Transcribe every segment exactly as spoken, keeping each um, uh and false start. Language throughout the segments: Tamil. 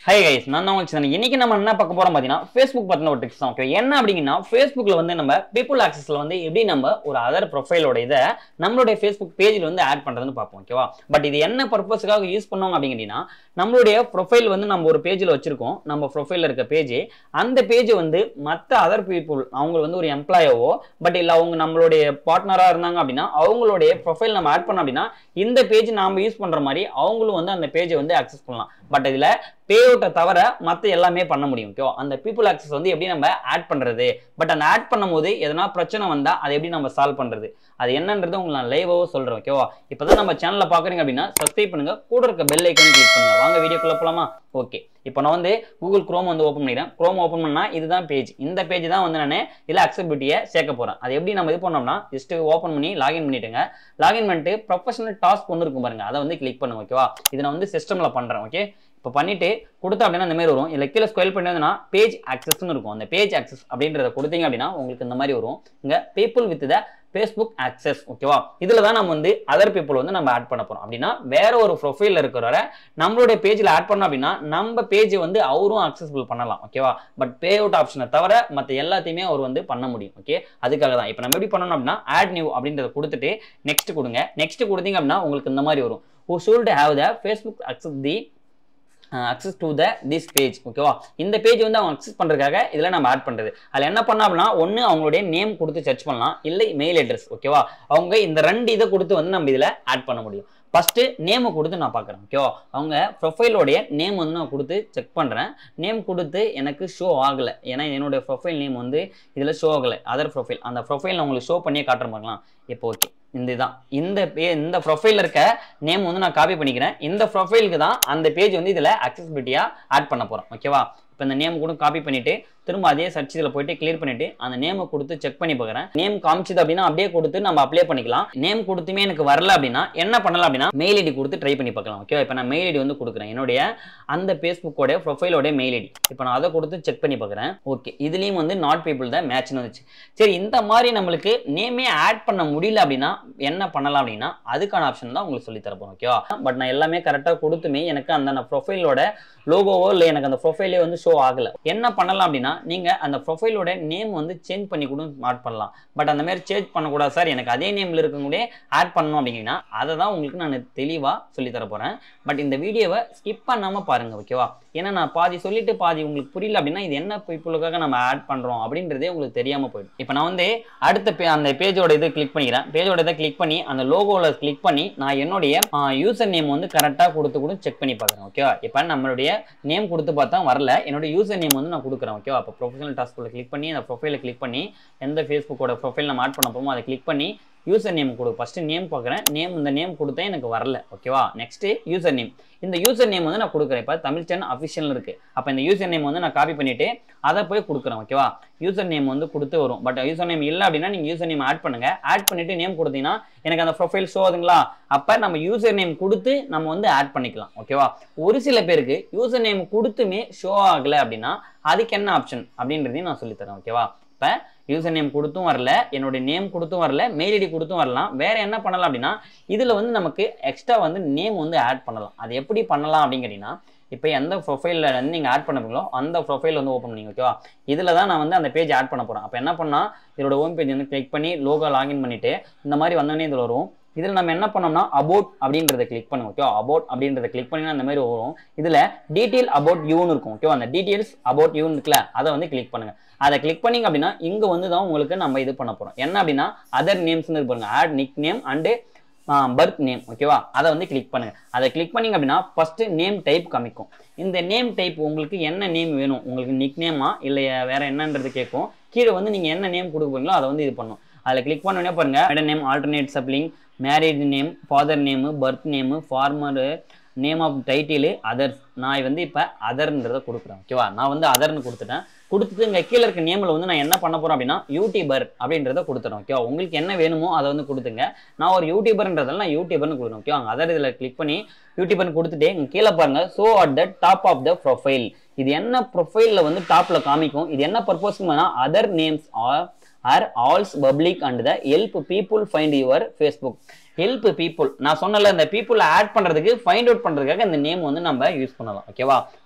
Hi guys, நான் தான் உங்களுக்கு சொன்னேன். இன்னைக்கு நம்ம என்ன பார்க்க போறோம் பாத்தீங்கன்னா Facebook பத்தின ஒரு ட்ரிக்ஸ் தான். ஓகே, என்ன அப்படிங்கன்னா Facebookல வந்து நம்ம people accessல வந்து எப்படி நம்ம ஒரு அதர் ப்ரொஃபைலோட இத நம்மளுடைய Facebook பேஜ்ல வந்து ஆட் பண்றதுன்னு பார்ப்போம். ஓகேவா? பட் இது என்ன பர்பஸ்க்காக யூஸ் பண்ணுவாங்க அப்படிங்கன்னா நம்மளுடைய ப்ரொஃபைல் வந்து நம்ம ஒரு பேஜ்ல வச்சிருக்கோம். நம்ம ப்ரொஃபைல்ல இருக்க பேஜ் அந்த பேஜ் வந்து மத்த அதர் பீப்புள் அவங்க வந்து ஒரு எம்ப்ளாயோவோ பட் இல்ல அவங்க நம்மளுடைய பார்ட்னரா இருந்தாங்க அப்படின்னா அவங்களுடைய ப்ரொஃபைல் நம்ம ஆட் பண்ணோம் அப்படின்னா இந்த பேஜ் நாம யூஸ் பண்ற மாதிரி அவங்களும் வந்து அந்த பேஜை வந்து ஆக்சஸ் பண்ணலாம். பட் இதுல பே அவுட்டை தவிர மற்ற எல்லாமே பண்ண முடியும். ஓகே, அந்த பீப்புள் ஆக்சஸ் வந்து எப்படி நம்ம ஆட் பண்றது, பட் அந்த ஆட் பண்ணும்போது எதனா பிரச்சனை வந்தா அதை எப்படி நம்ம சால்வ் பண்றது, அது என்னன்றது உங்களுக்கு நான் லைவாவோ சொல்றேன். ஓகேவா? இப்பதான் நம்ம சேனல்ல பாக்குறீங்க அப்படின்னா சப்ஸ்கிரைப் பண்ணுங்க, கூட இருக்க பெல் ஐக்கான் கிளிக் பண்ணுங்க. வாங்க வீடியோக்குள்ள போலாமா? ஓகே, இப்போ நான் வந்து கூகுள் குரோம் வந்து ஓப்பன் பண்ணிக்கிறேன். குரோம் ஓப்பன் பண்ணா இதுதான் பேஜ். இந்த பேஜ் தான் வந்து நான் இல்ல அக்செப்டிட்டியை சேர்க்க போறேன். அது எப்படி நம்ம இது பண்ணோம்னா ஜஸ்ட் ஓப்பன் பண்ணி லாகின் பண்ணிட்டுங்க. லாகின் பண்ணிட்டு ப்ரொஃபஷனல் டாஸ்க் ஒன்று இருக்கும் பாருங்க, அதை வந்து கிளிக் பண்ணுங்க. ஓகேவா? இதை நான் வந்து சிஸ்டம்ல பண்றேன். ஓகே, இப்போ பண்ணிட்டு கொடுத்தா அப்படின்னா இந்த மாதிரி வரும். இல்லை கீழே ஸ்க்ரோல் பண்ணி பேஜ் ஆக்சஸ்ன்னு இருக்கும். அந்த பேஜ் ஆக்சஸ் அப்படின்றத கொடுத்தீங்க அப்படின்னா உங்களுக்கு இந்த மாதிரி வரும். இங்க people with the Facebook access. ஓகேவா? இதுல தான் நம்ம வந்து அதர் பீப்புள் வந்து நம்ம ஆட் பண்ண போறோம். அப்படின்னா வேற ஒரு ப்ரொஃபைல்ல இருக்கிறவரை நம்மளுடைய பேஜ்ல ஆட் பண்ணோம் அப்படின்னா நம்ம பேஜ் வந்து அவரும் அக்சஸபிள் பண்ணலாம். ஓகேவா? பட் பே அவுட் ஆப்ஷனை தவிர மற்ற எல்லாத்தையுமே அவர் வந்து பண்ண முடியும். ஓகே, அதுக்காக தான் இப்போ நம்ம எப்படி பண்ணணும் அப்படின்னா ஆட் நியூ அப்படின்றத கொடுத்துட்டு நெக்ஸ்ட் கொடுங்க. நெக்ஸ்ட் கொடுத்தீங்க அப்படின்னா உங்களுக்கு இந்த மாதிரி வரும். Who should have the Facebook access the access to the this page. ஓகேவா? இந்த பேஜ் வந்து அவங்க அக்சஸ் பண்றதுக்காக இதுல நம்ம ஆட் பண்றது. அதுல என்ன பண்ணலாம் அப்படின்னா ஒன்னு அவங்களுடைய நேம் கொடுத்து சர்ச் பண்ணலாம், இல்லை மெயில் அட்ரஸ். ஓகேவா? அவங்க இந்த ரெண்டு இதை கொடுத்து வந்து நம்ம இதுல ஆட் பண்ண முடியும். ஃபர்ஸ்ட் நேம் கொடுத்து நான் பார்க்குறேன். ஓகேவா? அவங்க ப்ரொஃபைலோடைய நேம் வந்து நான் கொடுத்து செக் பண்ணுறேன். நேம் கொடுத்து எனக்கு ஷோ ஆகலை, ஏன்னா என்னுடைய ப்ரொஃபைல் நேம் வந்து இதில் ஷோ ஆகலை. அதர் ப்ரொஃபைல் அந்த ப்ரொஃபைல் நான் உங்களுக்கு ஷோ பண்ணியே காட்டுற பார்க்கலாம். இப்போ ஓகே, இந்த இதுதான் இந்த பே இந்த ப்ரொஃபைலில் இருக்க நேம் வந்து நான் காப்பி பண்ணிக்கிறேன். இந்த ப்ரொஃபைலுக்கு தான் அந்த பேஜ் வந்து இதில் அக்சஸபிலிட்டியாக ஆட் பண்ண போகிறோம். ஓகேவா? இப்போ இந்த நேம் கூட காப்பி பண்ணிட்டு திரும்ப அதே சர்ச் இதில் போயிட்டு கிளியர் பண்ணிட்டு அந்த நேமை கொடுத்து செக் பண்ணி பார்க்குறேன். நேம் காமிச்சது அப்படின்னா அப்படியே கொடுத்து நம்ம அப்ளை பண்ணிக்கலாம். நேம் கொடுத்துமே எனக்கு வரல அப்படின்னா என்ன பண்ணலாம் அப்படின்னா மெயில் ஐடி கொடுத்து ட்ரை பண்ணி பார்க்கலாம். ஓகே, இப்போ நான் மெயில் ஐடி வந்து கொடுக்குறேன், என்னுடைய அந்த ஃபேஸ்புக்கோட ப்ரொஃபைலோட மெயில் ஐடி. இப்போ நான் அதை கொடுத்து செக் பண்ணி பார்க்குறேன். ஓகே, இதுலேயும் வந்து நாட் பீப்புள் தான் மேட்ச்னு வந்துச்சு. சரி, இந்த மாதிரி நம்மளுக்கு நேமே ஆட் பண்ண முடியல அப்படின்னா என்ன பண்ணலாம் அப்படின்னா அதுக்கான ஆப்ஷன் தான் உங்களுக்கு சொல்லி தரப்போம். ஓகேவா? பட் நான் எல்லாமே கரெக்டாக கொடுத்துமே எனக்கு அந்த ப்ரொஃபைலோட லோகோவோ இல்லை எனக்கு அந்த ப்ரொஃபைலே வந்து ஷோ ஆகலை. என்ன பண்ணலாம் அப்படின்னா நீங்க அந்த ப்ரொஃபைலோட நேம் வந்து சேஞ்ச் பண்ணி கூட ஆட் பண்ணலாம். பட் அந்த மாதிரி சேஞ்ச் பண்ணக்கூடாது சார், எனக்கு அதே நேம்ல இருக்கக்கூடிய ஆட் பண்ணணும் அப்படிங்கன்னா அதை தான் உங்களுக்கு நான் தெளிவாக சொல்லி தர போறேன். பட் இந்த வீடியோவை ஸ்கிப் பண்ணாம பாருங்க. ஓகேவா? ஏன்னா நான் பாதி சொல்லிட்டு பாதி உங்களுக்கு புரியல அப்படின்னா இது என்ன பீப்புளுக்காக நம்ம ஆட் பண்றோம் அப்படின்றதே உங்களுக்கு தெரியாம போயிடும். இப்போ நான் வந்து அடுத்த பே அந்த பேஜோட இதை கிளிக் பண்ணிக்கிறேன். பேஜோட இதை கிளிக் பண்ணி அந்த லோகோல கிளிக் பண்ணி நான் என்னுடைய யூசர் நேம் வந்து கரெக்டாக கொடுத்து கூட செக் பண்ணி பார்க்குறேன். ஓகேவா? இப்போ நம்மளுடைய நேம் கொடுத்து பார்த்தா வரல, என்னோட யூசர் நேம் வந்து நான் கொடுக்குறேன். ஓகேவா? அப்போ ப்ரொஃபஷனல் டாஸ்க்ல கிளிக் பண்ணி அந்த ப்ரொஃபைலை கிளிக் பண்ணி எந்த ஃபேஸ்புக்கோட ப்ரொஃபைல் நம்ம ஆட் பண்ண போமோ அதை கிளிக் பண்ணி யூசர் நேம் கொடு. ஃபர்ஸ்ட் நேம் பார்க்குறேன், நேம் இந்த நேம் கொடுத்தேன் எனக்கு வரல. ஓகேவா? நெக்ஸ்ட் யூசர் நேம், இந்த யூசர் நேம் வந்து நான் கொடுக்குறேன். இப்போ தமிழ் சேனல் அஃபிஷியல் இருக்கு. அப்போ இந்த யூசர் நேம் வந்து நான் காப்பி பண்ணிட்டு அதை போய் கொடுக்குறேன். ஓகேவா? யூசர் நேம் வந்து கொடுத்து வரும். பட் யூசர் நேம் இல்லை அப்படின்னா நீங்க யூசர் நேம் ஆட் பண்ணுங்க. ஆட் பண்ணிட்டு நேம் கொடுத்தீங்கன்னா எனக்கு அந்த ப்ரொஃபைல் ஷோ ஆகுதுங்களா? அப்ப நம்ம யூசர் நேம் கொடுத்து நம்ம வந்து ஆட் பண்ணிக்கலாம். ஓகேவா? ஒரு சில பேருக்கு யூசர் நேம் கொடுத்துமே ஷோ ஆகலை அப்படின்னா அதுக்கு என்ன ஆப்ஷன் அப்படின்றதையும் நான் சொல்லித்தரேன். ஓகேவா? இப்போ யூசர் நேம் கொடுத்தும் வரல, என்னுடைய நேம் கொடுத்தும் வரல, மெயில் ஐடி கொடுத்தும் வரலாம். வேற என்ன பண்ணலாம் அப்படின்னா இதுல வந்து நமக்கு எக்ஸ்ட்ரா வந்து நேம் வந்து ஆட் பண்ணலாம். அது எப்படி பண்ணலாம் அப்படின்னு கேட்டீங்கன்னா இப்போ எந்த ப்ரொஃபைலில் வந்து நீங்கள் ஆட் பண்ண போறீங்களோ அந்த ப்ரொஃபைல் வந்து ஓப்பன் பண்ணிங்க. ஓகேவா? இதில் தான் நான் வந்து அந்த பேஜ் ஆட் பண்ண போகிறேன். அப்போ என்ன பண்ணால் இதோட ஹோம் பேஜ் வந்து கிளிக் பண்ணி லோகோ லாகின் பண்ணிட்டு இந்த மாதிரி வந்தோடனே இதில் வரும். இதில் நம்ம என்ன பண்ணோம்னா அபவுட் அப்படின்றத கிளிக் பண்ணுவோம். ஓகே, அபவுட் அப்படின்றத கிளிக் பண்ணினா இந்த மாதிரி வரும். இதில் டீட்டெயில் அபவுட் யூன்னு இருக்கும். ஓகேவா? அந்த டீட்டெயில்ஸ் அபவுட் யூன்னு இருக்குல்ல, அதை வந்து கிளிக் பண்ணுங்க. அதை கிளிக் பண்ணிங்க அப்படின்னா இங்கே வந்து தான் உங்களுக்கு நம்ம இது பண்ண போகிறோம். என்ன அப்படின்னா அதர் நேம்ஸ்னு இருப்பாங்க, add nick name and birth name. ஓகேவா? அதை வந்து கிளிக் பண்ணுங்க. அதை கிளிக் பண்ணிங்க அப்படின்னா ஃபர்ஸ்ட் நேம் டைப் காமிக்கும். இந்த நேம் டைப் உங்களுக்கு என்ன நேம் வேணும், உங்களுக்கு நிக் நேமா இல்லை வேற என்னன்றது கேட்கும். கீழே வந்து நீங்க என்ன நேம் கொடுக்க போறீங்களோ அதை வந்து இது பண்ணும். அதில் கிளிக் பண்ண உடனே பாருங்க madam name, alternate spelling, marriage name, father name, birth name, former name of title, others. நான் வந்து இப்போ அதர்ன்றதை கொடுக்குறேன். ஓகேவா? நான் வந்து அதர்னு கொடுத்துட்டேன். கொடுத்துட்டு இங்கே கீழே இருக்க நேமில் வந்து நான் என்ன பண்ண போறேன் அப்படின்னா யூடியூபர் அப்படின்றத கொடுத்துறேன். ஓகேவா? உங்களுக்கு என்ன வேணுமோ அதை வந்து கொடுத்துங்க. நான் ஒரு யூடியூபர்ன்றதால நான் யூடியூபர்னு கொடுக்குறேன். ஓகேவா? அதர் இதில் கிளிக் பண்ணி யூடியூபர்னு கொடுத்துட்டு இங்கே கீழே பாருங்க show at the top of the profile. இது என்ன ப்ரொஃபைலில் வந்து டாப்ல காமிக்கும். இது என்ன பர்பஸ்க்குன்னா other names are are also public and the help people find your Facebook. help people நான் சொன்னல இந்த people ஆட் பண்றதுக்கு ஃபைண்ட் அவுட் பண்றதுக்காக இந்த நேம் வந்து நம்ம யூஸ் பண்ணலாம். ஓகேவா?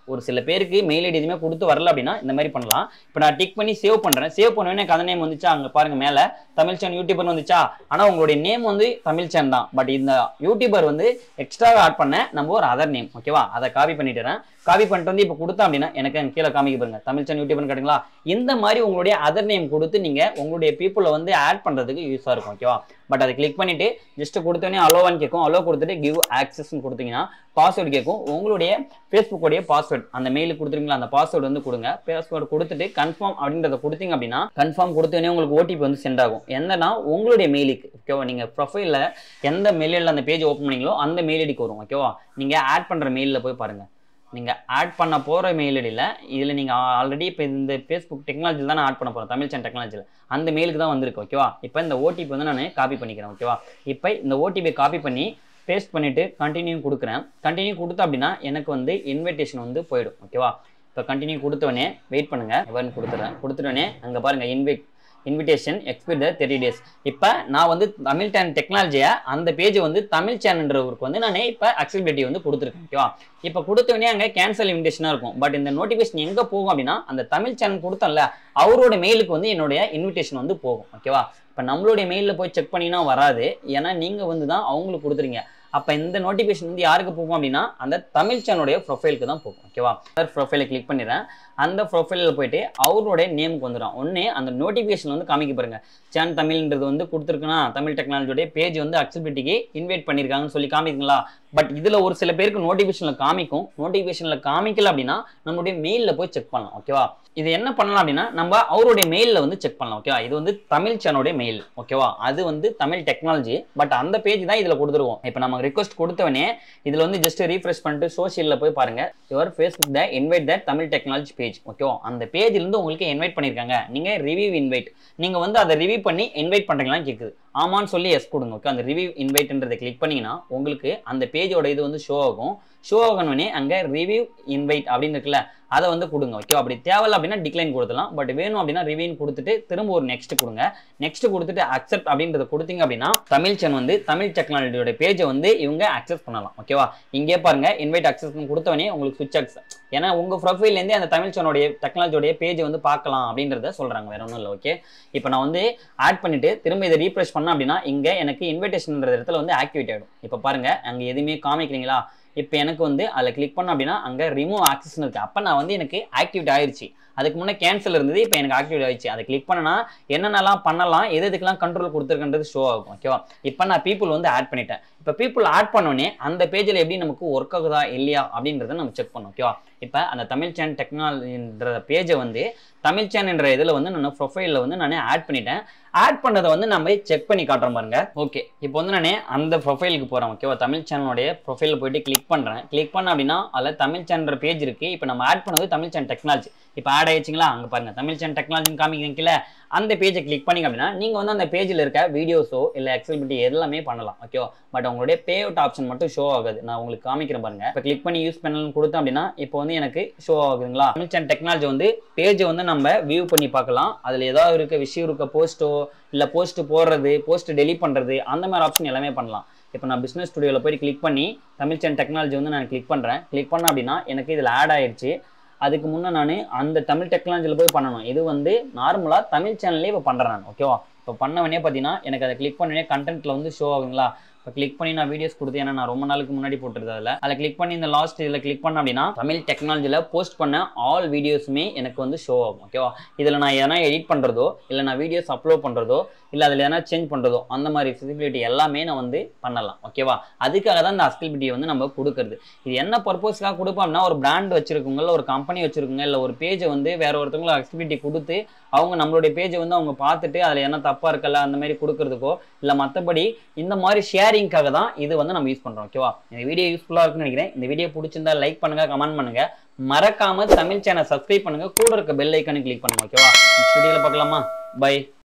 ஒரு சில பேருக்கு மெயில் ஐடி எதுவுமே கொடுத்து வரல அப்படின்னா இந்த மாதிரி பண்ணலாம். இப்போ நான் டிக் பண்ணி சேவ் பண்றேன். சேவ் பண்ண கதை நேம் வந்துச்சா, அங்க பாருங்க மேல தமிழ் சேனல் யூடியூபர் வந்துச்சா. ஆனா உங்களுடைய நேம் வந்து தமிழ் சேனல் தான், பட் இந்த யூடியூபர் வந்து எக்ஸ்ட்ரா ஆட் பண்ண நம்ம ஒரு அதர் நேம். ஓகேவா, அதை காப்பி பண்ணிட்டுறேன். காப்பி பண்ணிட்டு வந்து இப்போ கொடுத்தா அப்படின்னா எனக்கு கீழே காமிக்க பாருங்க தமிழ் சேனல் யூடியூபர் கேட்டுங்களா. இந்த மாதிரி உங்களுடைய அதர் நேம் கொடுத்து நீங்க உங்களுடைய பீப்புளை வந்து ஆட் பண்றதுக்கு யூஸா இருக்கும். ஓகேவா, பட் அதை கிளிக் பண்ணிட்டு ஜஸ்ட் கொடுத்தோடனே அலோவான்னு கேட்கும். அலோ கொடுத்துட்டு கிவ் ஆக்சஸ் கொடுத்தீங்கன்னா பாஸ்வேர்டு கேட்கும். உங்களுடைய ஃபேஸ்புக்கோடைய பாஸ்வேர்டு அந்த மெயிலுக்கு கொடுத்துருங்களா, அந்த பாஸ்வேர்டு வந்து கொடுங்க. பாஸ்வேர்டு கொடுத்துட்டு கன்ஃபார்ம் அப்படின்றத கொடுத்தீங்க அப்படின்னா கன்ஃபார்ம் கொடுத்தோடனே உங்களுக்கு ஓடிபி வந்து சென்ட் ஆகும். என்னன்னா உங்களுடைய மெயிலுக்கு. ஓகேவா, நீங்க ப்ரொஃபைல்ல எந்த மெயிலில் அந்த பேஜ் ஓப்பன் பண்ணீங்களோ அந்த மெயில் ஐடிக்கு வரும். ஓகேவா, நீங்க ஆட் பண்ற மெயிலில் போய் பாருங்க. நீங்க ஆட் பண்ண போற மெயில் ஐடியில் இதுல நீங்க ஆல்ரெடி இப்போ இந்த ஃபேஸ்புக் டெக்னாலஜியில் தான் ஆட் பண்ண போறேன், தமிழ் சேனல் டெக்னாலஜியில் அந்த மெயிலுக்கு தான் வந்திருக்கு. ஓகேவா, இப்போ இந்த ஓடிபி வந்து நான் காப்பி பண்ணிக்கிறேன். ஓகேவா, இப்போ இந்த ஓடிபி காப்பி பண்ணி பேஸ்ட் பண்ணிட்டு கண்டினியூ கொடுக்குறேன். கண்டினியூ கொடுத்தா அப்படின்னா எனக்கு வந்து இன்விடேஷன் வந்து போயிடும். ஓகேவா, இப்போ கண்டினியூ கொடுத்தவொடனே வெயிட் பண்ணுங்க, எவ்வளோ கொடுத்துறேன். கொடுத்துட்டோடனே அங்கே பாருங்க invite invitation expire thirty days. இப்போ நான் வந்து தமிழ் சேனல் டெக்னாலஜியை அந்த பேஜ் வந்து தமிழ் சேனல்ன்றவருக்கு வந்து நான் இப்போ அக்செசிபிலிட்டி வந்து கொடுத்துருக்கேன். ஓகேவா, இப்போ கொடுத்தவொடனே அங்கே கேன்சல் இன்விடேஷனாக இருக்கும். பட் இந்த நோட்டிஃபிகேஷன் எங்கே போகும் அப்படின்னா அந்த தமிழ் சேனல் கொடுத்தோம்ல அவரோட மெயிலுக்கு வந்து என்னுடைய இன்விடேஷன் வந்து போகும். ஓகேவா, இப்போ நம்மளுடைய மெயிலில் போய் செக் பண்ணினா வராது, ஏன்னா நீங்கள் வந்து தான் அவங்களுக்கு கொடுத்துறீங்க. அப்போ இந்த நோட்டிஃபிகேஷன் வந்து யாருக்கு போகும் அப்படின்னா அந்த தமிழ் சேனலுடைய ப்ரொஃபைலுக்கு தான் போகும். ஓகேவா, ப்ரொஃபைலை கிளிக் பண்ணிடுறேன். அந்த ப்ரொஃபைலில் போயிட்டு அவருடைய நேமுக்கு வந்துடும். ஒன்று அந்த நோட்டிஃபிகேஷன் வந்து காமிக்க பாருங்க, சேனல் தமிழ்ன்றது வந்து கொடுத்துருக்குன்னா தமிழ் டெக்னாலஜியோடைய பேஜ் வந்து அக்செசிபிலிட்டிக்கு இன்வைட் பண்ணியிருக்காங்கன்னு சொல்லி காமிக்குங்களா. பட் இதில் ஒரு சில பேருக்கு நோட்டிஃபிகேஷனில் காமிக்கும், நோட்டிஃபிகேஷனில் காமிக்கல அப்படின்னா நம்மளுடைய மெயிலில் போய் செக் பண்ணலாம். ஓகேவா, இது என்ன பண்ணலாம் அப்படின்னா நம்ம அவருடைய மெயிலில் வந்து செக் பண்ணலாம். ஓகேவா, இது வந்து தமிழ் சேனலுடைய மெயில். ஓகேவா, அது வந்து தமிழ் டெக்னாலஜி, பட் அந்த பேஜ் தான் இதில் கொடுத்துருவோம். இப்போ நம்ம ரிக்வஸ்ட் கொடுத்தவனே இதில் வந்து ஜஸ்ட் ரீஃப்ரெஷ் பண்ணிட்டு சோஷியலில் போய் பாருங்க, your Facebook the invite the Tamil technology page. ஓகேவா, அந்த பேஜ்லேருந்து உங்களுக்கு இன்வைட் பண்ணியிருக்காங்க, நீங்கள் ரிவ்யூ இன்வைட் நீங்கள் வந்து அதை ரிவ்யூ பண்ணி இன்வைட் பண்ணுறீங்களான்னு கேட்குது. ஆமான்னு சொல்லி எஸ் கொடுங்க. ஓகே, அந்த ரிவ்யூ இன்வைட்ன்றதை கிளிக் பண்ணிங்கன்னா உங்களுக்கு அந்த பேஜோட இது வந்து ஷோ ஆகும். ஷோ ஆகணுன்னே அங்கே ரிவ்யூ இன்வைட் அப்படின்னு இருக்குல்ல அதை வந்து கொடுங்க. ஓகே, அப்படி தேவையில்ல அப்படின்னா டிக்ளைன் கொடுத்துலாம். பட் வேணும் அப்படின்னா ரிவ்யூன்னு கொடுத்துட்டு திரும்ப ஒரு நெக்ஸ்ட் கொடுங்க. நெக்ஸ்ட் கொடுத்துட்டு அக்செப்ட் அப்படின்றத கொடுத்தீங்க அப்படின்னா தமிழ் சேனல் வந்து தமிழ் டெக்னாலஜியோட பேஜை வந்து இவங்க அக்சஸ் பண்ணலாம். ஓகேவா, இங்கே பாருங்க இன்வைட் அக்சஸ் கொடுத்தவனே உங்களுக்கு சுவிட்ச் அக்சஸ், ஏன்னா உங்க ப்ரொஃபைல்லேருந்தே அந்த தமிழ் சேனலுடைய டெக்னாலஜியோடைய பேஜை வந்து பார்க்கலாம் அப்படின்றத சொல்றாங்க, வேற ஒன்றும் இல்லை. ஓகே, இப்போ நான் வந்து ஆட் பண்ணிட்டு திரும்ப இதை ரீஃப்ரெஷ் பண்ணேன் அப்படின்னா இங்கே எனக்கு இன்விடேஷன்ன்ற இடத்துல வந்து ஆக்டிவேட் ஆகிடும். இப்போ பாருங்க அங்கே எதுவுமே காமிக்கிறீங்களா. இப்போ எனக்கு வந்து அதில் கிளிக் பண்ண அப்படின்னா அங்கே ரிமூவ் ஆக்சஸ்னு இருக்கு. அப்போ நான் வந்து எனக்கு ஆக்டிவேட் ஆயிடுச்சு. அதுக்கு முன்னே கேன்சல் இருந்தது, இப்போ எனக்கு ஆக்டிவேட் ஆயிடுச்சு. அதை கிளிக் பண்ணனா என்னென்னலாம் பண்ணலாம், எது எதுக்கெல்லாம் கண்ட்ரோல் கொடுத்துருக்குன்றது ஷோ ஆகும். ஓகேவா, இப்போ நான் பீப்புள் வந்து ஆட் பண்ணிட்டேன். இப்போ பீப்புள் ஆட் பண்ணோடனே அந்த பேஜில் எப்படி நமக்கு ஒர்க் ஆகுதா இல்லையா அப்படின்றத நம்ம செக் பண்ணோம். ஓகேவா, இப்போ அந்த தமிழ் சேனல் டெக்னாலஜின்ற பேஜை வந்து தமிழ் சேனல்ன்ற இதில் வந்து நான் ப்ரொஃபைலில் வந்து நான் ஆட் பண்ணிட்டேன். ஆட் பண்ணதை வந்து நம்ம செக் பண்ணி காட்டுறோம் பாருங்க. ஓகே, இப்போ வந்து நான் அந்த ப்ரொஃபைலுக்கு போகிறேன். ஓகேவா, தமிழ் சேனலுடைய ப்ரொஃபைலில் போயிட்டு கிளிக் பண்ணுறேன். கிளிக் பண்ண அப்படின்னா அதில் தமிழ் சேனல் பேஜ் இருக்குது. இப்போ நம்ம ஆட் பண்ணது தமிழ் சேனல் டெக்னாலஜி. இப்போ ஆட் ஆயிடுச்சுங்களா, அங்கே பாருங்க தமிழ் சேனல் டெக்னாலஜின்னு காமிக்கிறீங்களா. அந்த பேஜை கிளிக் பண்ணிங்க அப்படின்னா நீங்கள் வந்து அந்த பேஜில் இருக்க வீடியோஸோ இல்லை அக்செசிபிலிட்டி எல்லாமே பண்ணலாம். ஓகேவா, பட் உங்களுடைய பே அவுட் ஆப்ஷன் மட்டும் ஷோ ஆகுது. நான் உங்களுக்கு காமிக்கிறேன் பாருங்க. இப்போ கிளிக் பண்ணி யூஸ் பண்ணணும்னு கொடுத்தேன் அப்படின்னா இப்போ வந்து எனக்கு ஷோ ஆகுதுங்களா. தமிழ் சேனல் டெக்னாலஜி வந்து பேஜை வந்து நம்ம வியூ பண்ணி பார்க்கலாம். அதில் ஏதாவது இருக்க விஷயம் இருக்க போஸ்ட்டோ இல்லை போஸ்ட் போடுறது, போஸ்ட் டெலிட் பண்ணுறது, அந்த மாதிரி ஆப்ஷன் எல்லாமே பண்ணலாம். இப்போ நான் பிஸ்னஸ் ஸ்டுடியோவில் போய் கிளிக் பண்ணி தமிழ் சேனல் டெக்னாலஜி வந்து நான் கிளிக் பண்ணுறேன். கிளிக் பண்ணேன் அப்படின்னா எனக்கு இதில் ஆட் ஆயிடுச்சு. அதுக்கு முன்னே நான் அந்த தமிழ் டெக்னாலஜியில் போய் பண்ணணும். இது வந்து நார்மலாக தமிழ் சேனல்லே இப்போ பண்ணுறேன் நான். ஓகேவா, இப்போ பண்ணவனே பார்த்தீங்கன்னா எனக்கு அதை கிளிக் பண்ணவே கண்டென்ட்டில் வந்து ஷோ ஆகுங்களா. இப்போ கிளிக் பண்ணி நான் வீடியோஸ் கொடுத்து, ஏன்னா நான் ரொம்ப நாளுக்கு முன்னாடி போட்டுருது அதில் அதில் கிளிக் பண்ணி இந்த லாஸ்ட் இதில் கிளிக் பண்ண அப்படின்னா தமிழ் டெக்னாலஜியில் போஸ்ட் பண்ண ஆல் வீடியோஸுமே எனக்கு வந்து ஷோ ஆகும். ஓகேவா, இதில் நான் எதனா எடிட் பண்ணுறதோ இல்லை நான் வீடியோஸ் அப்லோட் பண்ணுறதோ இல்லை அதில் எதனா சேஞ்ச் பண்ணுறதோ அந்த மாதிரி ஃபிசிபிலிட்டி எல்லாமே நான் வந்து பண்ணலாம். ஓகேவா, அதுக்காக தான் இந்த அக்செசிபிலிட்டியை வந்து நம்ம கொடுக்குறது. இது என்ன பர்பஸ்க்காக கொடுப்போம் அப்படின்னா ஒரு பிராண்ட் வச்சிருக்கவங்க இல்லை ஒரு கம்பெனி வச்சிருக்கோங்க இல்லை ஒரு பேஜை வந்து வேற ஒருத்தவங்களை அக்செசிபிலிட்டி கொடுத்து அவங்க நம்மளுடைய பேஜை வந்து அவங்க பார்த்துட்டு அதில் என்ன தப்பாக இருக்கல அந்த மாதிரி கொடுக்கறதுக்கோ இல்லை மற்றபடி இந்த மாதிரி ஷேரிங்காக தான் இது வந்து நம்ம யூஸ் பண்ணுறோம். ஓகேவா, இந்த வீடியோ யூஸ்ஃபுல்லாக இருக்குன்னு நினைக்கிறேன். இந்த வீடியோ பிடிச்சிருந்தா லைக் பண்ணுங்க, கமெண்ட் பண்ணுங்க, மறக்காம தமிழ் சேனல் சப்ஸ்கிரைப் பண்ணுங்க, கூட இருக்க பெல் ஐக்கானு கிளிக் பண்ணுங்க. ஓகேவா, நெக்ஸ்ட் வீடியோவில் பார்க்கலாமா, பை.